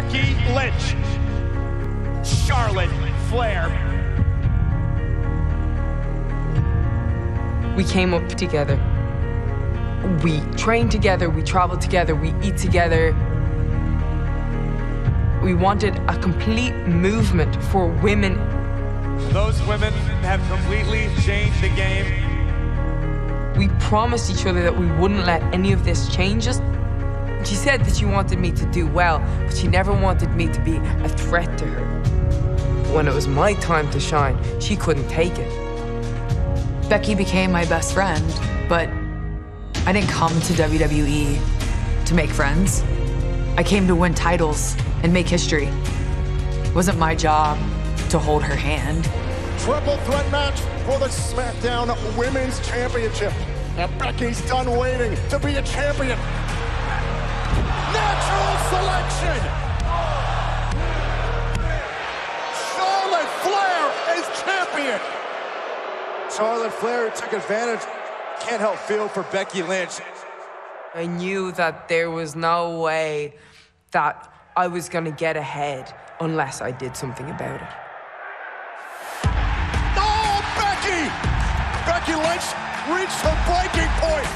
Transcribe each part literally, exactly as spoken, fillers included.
Becky Lynch, Charlotte Flair. We came up together. We trained together, we traveled together, we eat together. We wanted a complete movement for women. Those women have completely changed the game. We promised each other that we wouldn't let any of this change us. She said that she wanted me to do well, but she never wanted me to be a threat to her. When it was my time to shine, she couldn't take it. Becky became my best friend, but I didn't come to W W E to make friends. I came to win titles and make history. It wasn't my job to hold her hand. Triple threat match for the SmackDown Women's Championship. And Becky's done waiting to be a champion. Natural selection! Charlotte Flair is champion! Charlotte Flair took advantage. Can't help feel for Becky Lynch. I knew that there was no way that I was gonna get ahead unless I did something about it. Oh, Becky! Becky Lynch reached her breaking point.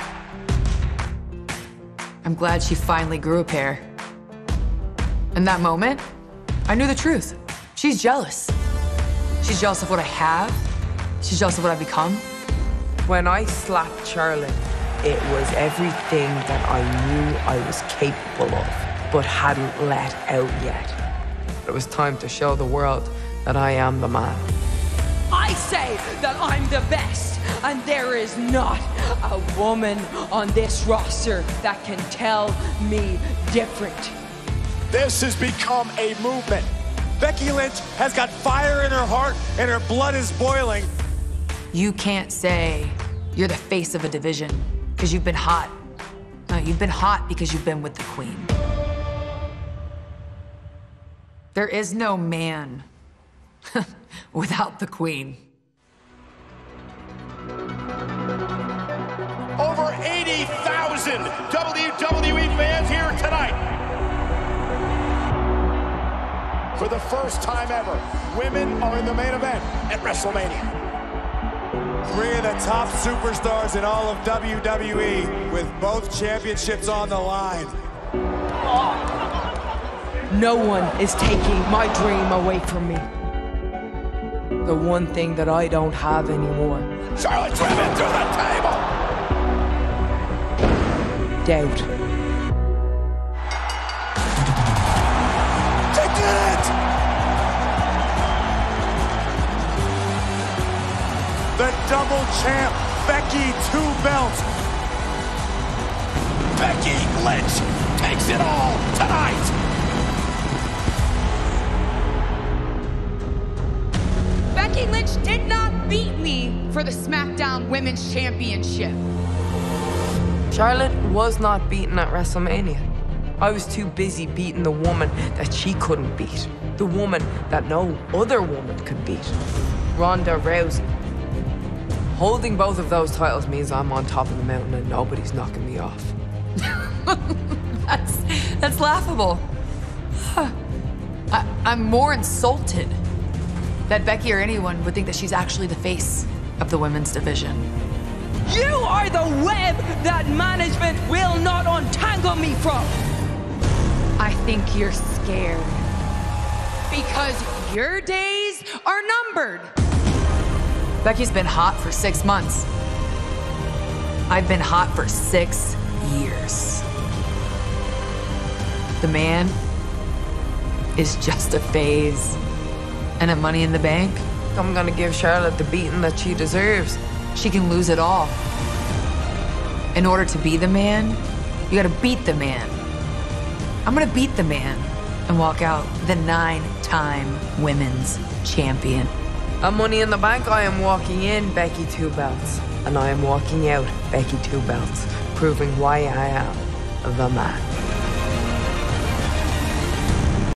I'm glad she finally grew a pair. In that moment, I knew the truth. She's jealous. She's jealous of what I have. She's jealous of what I've become. When I slapped Charlotte, it was everything that I knew I was capable of, but hadn't let out yet. It was time to show the world that I am the man. I say that I'm the best, and there is not a woman on this roster that can tell me different. This has become a movement. Becky Lynch has got fire in her heart and her blood is boiling. You can't say you're the face of a division because you've been hot. No, you've been hot because you've been with the queen. There is no man without the queen. Over eighty thousand W W E fans here tonight. For the first time ever, women are in the main event at WrestleMania. Three of the top superstars in all of W W E with both championships on the line. No one is taking my dream away from me. The one thing that I don't have anymore. Charlotte driven through the table. Doubt. They did it! The double champ, Becky Two Belts. Becky Lynch takes it all tonight. Becky Lynch did not beat me for the SmackDown Women's Championship. Charlotte was not beaten at WrestleMania. I was too busy beating the woman that she couldn't beat. The woman that no other woman could beat. Ronda Rousey. Holding both of those titles means I'm on top of the mountain and nobody's knocking me off. That's, that's laughable. I, I'm more insulted that Becky or anyone would think that she's actually the face of the women's division. You are the web that management will not untangle me from. I think you're scared because your days are numbered. Becky's been hot for six months. I've been hot for six years. The man is just a phase. And a Money in the Bank, I'm gonna give Charlotte the beating that she deserves. she can lose it all. In order to be the man, you gotta beat the man. I'm gonna beat the man and walk out the nine-time women's champion. At Money in the Bank, I am walking in Becky Two Belts, and I am walking out Becky Two Belts, proving why I am the man.